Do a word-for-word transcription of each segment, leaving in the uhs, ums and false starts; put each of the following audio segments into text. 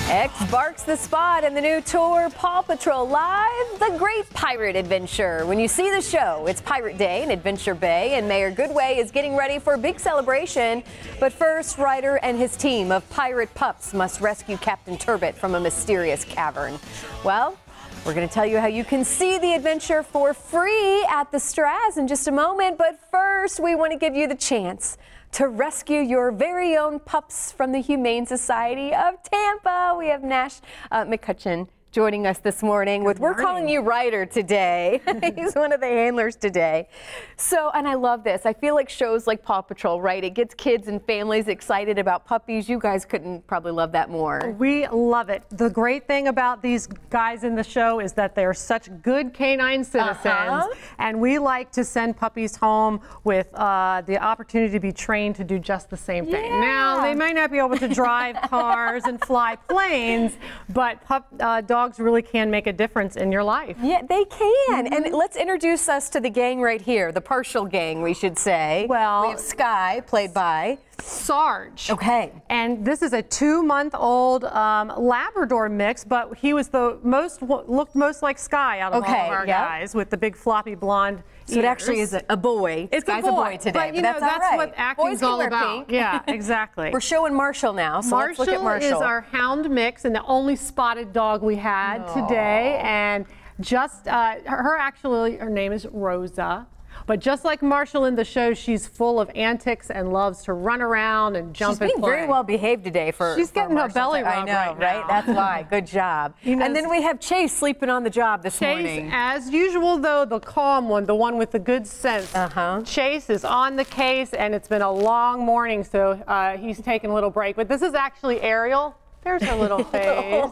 X barks the spot in the new tour, Paw Patrol Live, The Great Pirate Adventure. When you see the show, it's Pirate Day in Adventure Bay, and Mayor Goodway is getting ready for a big celebration. But first, Ryder and his team of pirate pups must rescue Captain Turbot from a mysterious cavern. Well, we're going to tell you how you can see the adventure for free at the Straz in just a moment. But first, we want to give you the chance to rescue your very own pups from the Humane Society of Tampa. We have Nash uh, McCutcheon joining us this morning with, we're calling you Ryder today. He's one of the handlers today. So, and I love this. I feel like shows like Paw Patrol, right? It gets kids and families excited about puppies. You guys couldn't probably love that more. We love it. The great thing about these guys in the show is that they're such good canine citizens. Uh-huh. And we like to send puppies home with uh, the opportunity to be trained to do just the same thing. Yeah. Now, they might not be able to drive cars and fly planes, but pup, uh, dogs really can make a difference in your life. Yeah, they can. Mm-hmm. And let's introduce us to the gang right here, the partial gang, we should say. Well, we have Sky, played by Sarge. Okay. And this is a two-month-old um, Labrador mix, but he was the most, looked most like Sky out of okay, all of our yep. guys, with the big floppy blonde So ears. it actually is a, a boy. It's Sky's a boy, a boy today, but, you but know, that's, that's all right. what acting's Boys can all wear about. Pink. Yeah, exactly. We're showing Marshall now, so Marshall let's look at Marshall. is our hound mix and the only spotted dog we had Aww. today, and just uh, her, her actually her name is Rosa. But just like Marshall in the show, she's full of antics and loves to run around and jump She's and being play. very well behaved today for She's for getting her Marshall. belly rub I know, right right? now. That's why. Good job. You know, and then we have Chase sleeping on the job this Chase, morning. as usual, though, the calm one, the one with the good sense. Uh-huh. Chase is on the case, and it's been a long morning, so uh, he's taking a little break. But this is actually Ariel. There's her little face.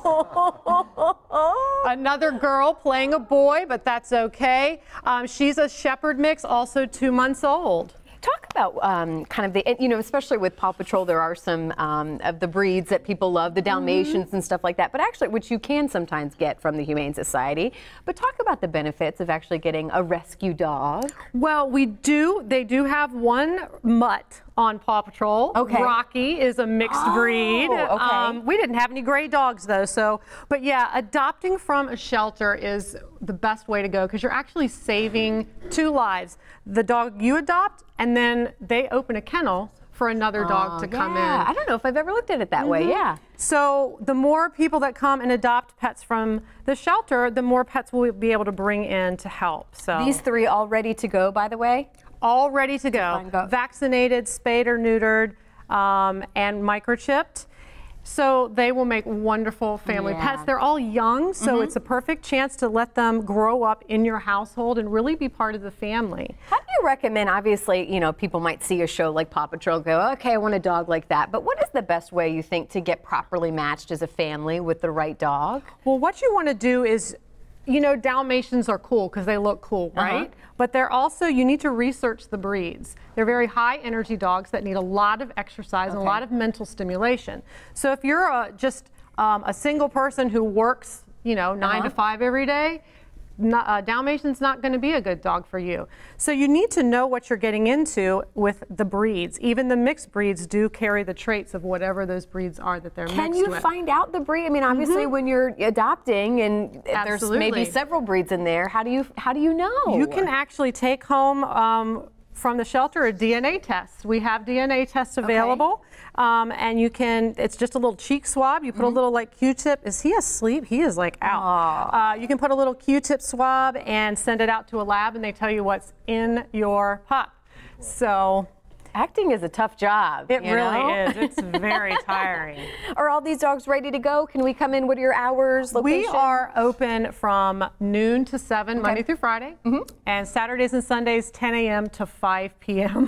Another girl playing a boy, but that's okay. Um, she's a shepherd mix, also two months old. Talk about um, kind of the, you know, especially with Paw Patrol, there are some um, of the breeds that people love, the Dalmatians mm-hmm. and stuff like that, but actually, which you can sometimes get from the Humane Society. But talk about the benefits of actually getting a rescue dog. Well, we do. They do have one mutt on Paw Patrol. Okay. Rocky is a mixed oh, breed. Okay. Um, we didn't have any gray dogs though, so, but yeah, adopting from a shelter is the best way to go because you're actually saving two lives. The dog you adopt, and then they open a kennel for another dog oh, to come yeah. in. I don't know if I've ever looked at it that mm-hmm. way, yeah. So the more people that come and adopt pets from the shelter, the more pets we'll be able to bring in to help. So these three all ready to go, by the way? All ready to go. go. Vaccinated, spayed or neutered, um, and microchipped. So they will make wonderful family yeah. pets. They're all young, so mm-hmm. it's a perfect chance to let them grow up in your household and really be part of the family. How do you recommend, obviously, you know, people might see a show like Paw Patrol, go, okay, I want a dog like that, but what is the best way you think to get properly matched as a family with the right dog? Well, what you want to do is, you know, Dalmatians are cool because they look cool, right? Uh-huh. But they're also, you need to research the breeds. They're very high energy dogs that need a lot of exercise okay. and a lot of mental stimulation. So if you're a, just um, a single person who works, you know, nine uh-huh. to five every day, Not, uh, Dalmatian's not going to be a good dog for you. So you need to know what you're getting into with the breeds. Even the mixed breeds do carry the traits of whatever those breeds are that they're Can mixed you with. find out the breed? I mean, obviously, mm-hmm. when you're adopting and Absolutely. there's maybe several breeds in there, how do you how do you know? You can actually take home um, from the shelter a D N A test. We have D N A tests available. Okay. Um, and you can, it's just a little cheek swab. You put mm-hmm. a little like Q-tip. Is he asleep? He is like out. Uh, you can put a little Q-tip swab and send it out to a lab and they tell you what's in your pup. So acting is a tough job. It really know? is. It's very tiring. Are all these dogs ready to go? Can we come in? What are your hours, location? We are open from noon to seven, okay. Monday through Friday, mm-hmm. and Saturdays and Sundays, ten A M to five P M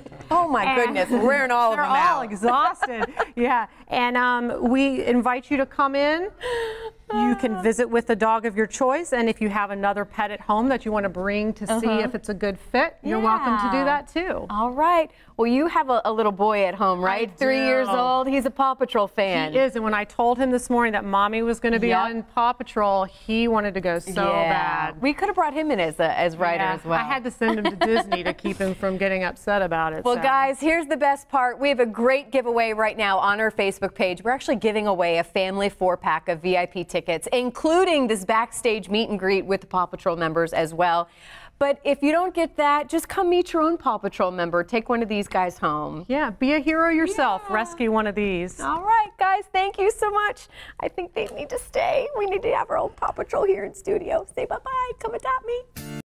Oh my and goodness, we're wearing all of them out. They're all exhausted. Yeah, and um, we invite you to come in You can visit with the dog of your choice, and if you have another pet at home that you want to bring to uh-huh. see if it's a good fit, you're yeah. welcome to do that too. All right. Well, you have a, a little boy at home, right? I Three do. years old. He's a Paw Patrol fan. He is, and when I told him this morning that Mommy was going to be yep. on Paw Patrol, he wanted to go so yeah. bad. We could have brought him in as a as writer yeah. as well. I had to send him to Disney to keep him from getting upset about it. Well, so. guys, here's the best part. We have a great giveaway right now on our Facebook page. We're actually giving away a family four-pack of V I P tickets, including this backstage meet and greet with the Paw Patrol members as well. But if you don't get that, just come meet your own Paw Patrol member. Take one of these guys home. Yeah, be a hero yourself. Yeah. Rescue one of these. All right, guys, thank you so much. I think they need to stay. We need to have our own Paw Patrol here in studio. Say bye-bye. Come adopt me.